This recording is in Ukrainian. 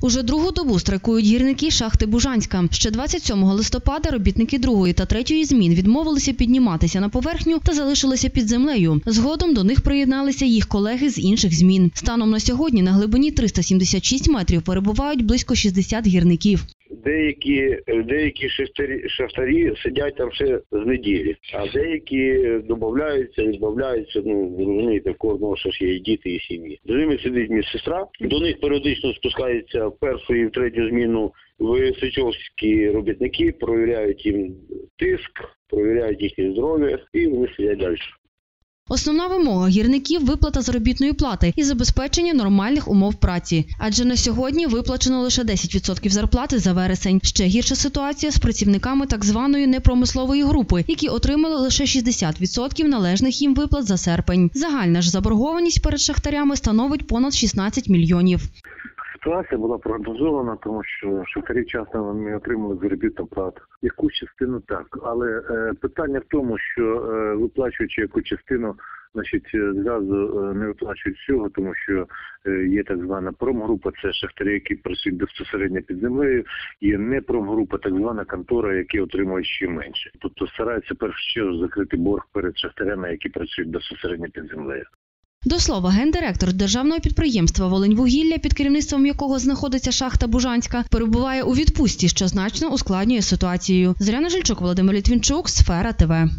Уже другу добу страйкують гірники шахти Бужанська. Ще 27 листопада робітники 2-ї та 3-ї змін відмовилися підніматися на поверхню та залишилися під землею. Згодом до них приєдналися їх колеги з інших змін. Станом на сьогодні на глибині 376 метрів перебувають близько 60 гірників. Деякі шахтарі сидять там ще з неділі, а деякі відбавляються, розумієте, в кожного ще є і діти, і сім'ї. З ними сидить медсестра, до них періодично спускаються в 1-ю і в 3-ю зміну височовські робітники, перевіряють їм тиск, перевіряють їхнє здоров'я і вони сидять далі. Основна вимога гірників – виплата заробітної плати і забезпечення нормальних умов праці. Адже на сьогодні виплачено лише 10% зарплати за вересень. Ще гірша ситуація з працівниками так званої непромислової групи, які отримали лише 60% належних їм виплат за серпень. Загальна ж заборгованість перед шахтарями становить понад 16 мільйонів. Ситуація була прогнозована, тому що шахтарі часто не отримали заробітну плату. Яку частину так, але питання в тому, що виплачуючи яку частину, зразу не виплачують всього, тому що є так звана промгрупа, це шахтарі, які працюють безпосередньо під землею, є не промгрупа, так звана контора, які отримують ще менше. Тобто стараються перш чергу закрити борг перед шахтарями, які працюють безпосередньо під землею. До слова, гендиректор державного підприємства «Волиньвугілля», під керівництвом якого знаходиться шахта Бужанська, перебуває у відпустці, що значно ускладнює ситуацію. Зоряна Жильчук, Володимир Літвінчук, Сфера ТВ.